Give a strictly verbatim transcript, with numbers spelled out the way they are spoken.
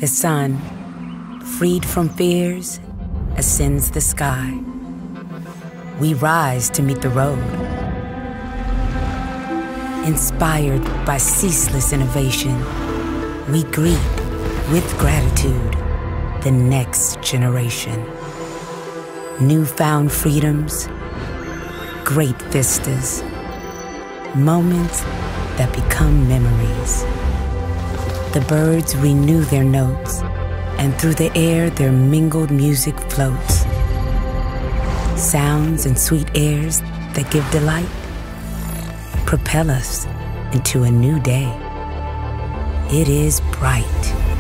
The sun, freed from fears, ascends the sky. We rise to meet the road. Inspired by ceaseless innovation, we greet with gratitude the next generation. Newfound freedoms, great vistas, moments that become memories. The birds renew their notes, and through the air their mingled music floats. Sounds and sweet airs that give delight propel us into a new day. It is bright.